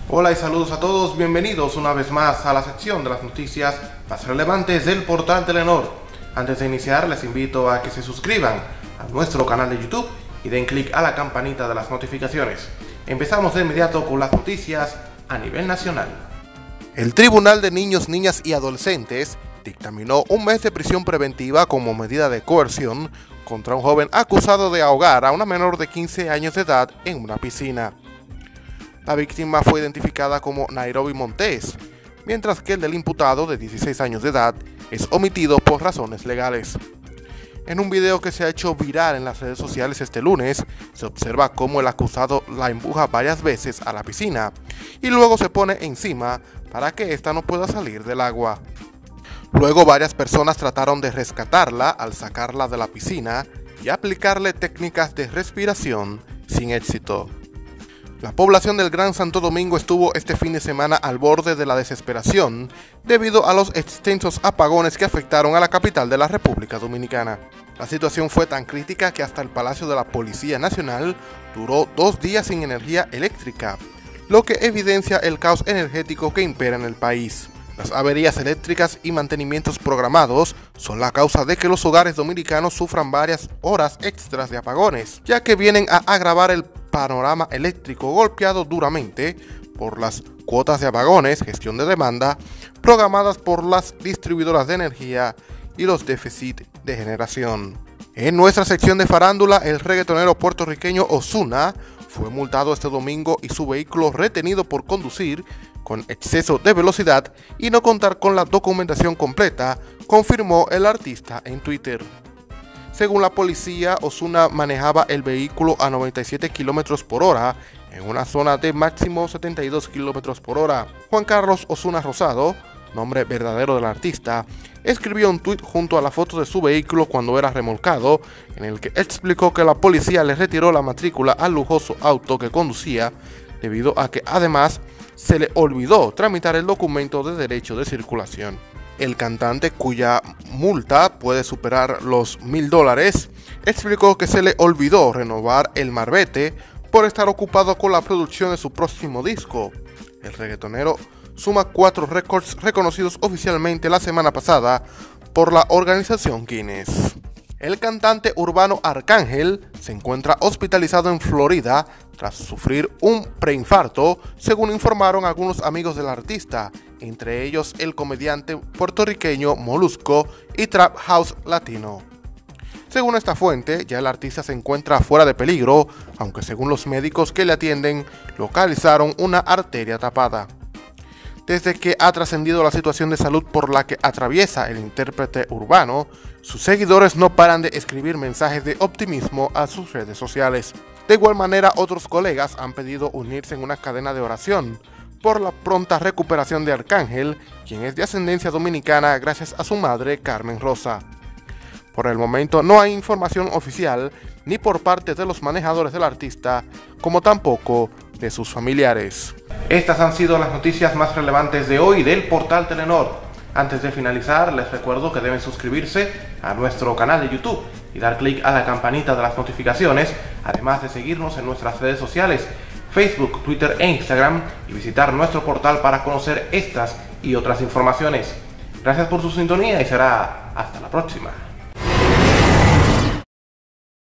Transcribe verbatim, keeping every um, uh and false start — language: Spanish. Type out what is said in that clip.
Hola y saludos a todos, bienvenidos una vez más a la sección de las noticias más relevantes del portal Telenor. Antes de iniciar les invito a que se suscriban a nuestro canal de YouTube y den clic a la campanita de las notificaciones. Empezamos de inmediato con las noticias a nivel nacional. El Tribunal de Niños, Niñas y Adolescentes dictaminó un mes de prisión preventiva como medida de coerción contra un joven acusado de ahogar a una menor de quince años de edad en una piscina. La víctima fue identificada como Nairobi Montes, mientras que el del imputado de dieciséis años de edad es omitido por razones legales. En un video que se ha hecho viral en las redes sociales este lunes, se observa cómo el acusado la empuja varias veces a la piscina y luego se pone encima para que ésta no pueda salir del agua. Luego varias personas trataron de rescatarla al sacarla de la piscina y aplicarle técnicas de respiración sin éxito. La población del Gran Santo Domingo estuvo este fin de semana al borde de la desesperación debido a los extensos apagones que afectaron a la capital de la República Dominicana. La situación fue tan crítica que hasta el Palacio de la Policía Nacional duró dos días sin energía eléctrica, lo que evidencia el caos energético que impera en el país. Las averías eléctricas y mantenimientos programados son la causa de que los hogares dominicanos sufran varias horas extras de apagones, ya que vienen a agravar el panorama eléctrico golpeado duramente por las cuotas de apagones, gestión de demanda, programadas por las distribuidoras de energía y los déficits de generación. En nuestra sección de farándula, el reggaetonero puertorriqueño Ozuna fue multado este domingo y su vehículo retenido por conducir con exceso de velocidad y no contar con la documentación completa, confirmó el artista en Twitter. Según la policía, Ozuna manejaba el vehículo a noventa y siete kilómetros por hora en una zona de máximo setenta y dos kilómetros por hora. Juan Carlos Ozuna Rosado, nombre verdadero del artista, escribió un tuit junto a la foto de su vehículo cuando era remolcado, en el que explicó que la policía le retiró la matrícula al lujoso auto que conducía, debido a que además se le olvidó tramitar el documento de derecho de circulación. El cantante, cuya multa puede superar los mil dólares, explicó que se le olvidó renovar el marbete por estar ocupado con la producción de su próximo disco. El reggaetonero suma cuatro récords reconocidos oficialmente la semana pasada por la organización Guinness. El cantante urbano Arcángel se encuentra hospitalizado en Florida tras sufrir un preinfarto, según informaron algunos amigos del artista, entre ellos el comediante puertorriqueño Molusco y Trap House Latino. Según esta fuente, ya el artista se encuentra fuera de peligro, aunque según los médicos que le atienden, localizaron una arteria tapada. Desde que ha trascendido la situación de salud por la que atraviesa el intérprete urbano, sus seguidores no paran de escribir mensajes de optimismo a sus redes sociales. De igual manera, otros colegas han pedido unirse en una cadena de oración por la pronta recuperación de Arcángel, quien es de ascendencia dominicana gracias a su madre Carmen Rosa. Por el momento no hay información oficial ni por parte de los manejadores del artista, como tampoco de sus familiares. Estas han sido las noticias más relevantes de hoy del portal Telenor. Antes de finalizar, les recuerdo que deben suscribirse a nuestro canal de YouTube y dar clic a la campanita de las notificaciones, además de seguirnos en nuestras redes sociales, Facebook, Twitter e Instagram, y visitar nuestro portal para conocer estas y otras informaciones. Gracias por su sintonía y será hasta la próxima.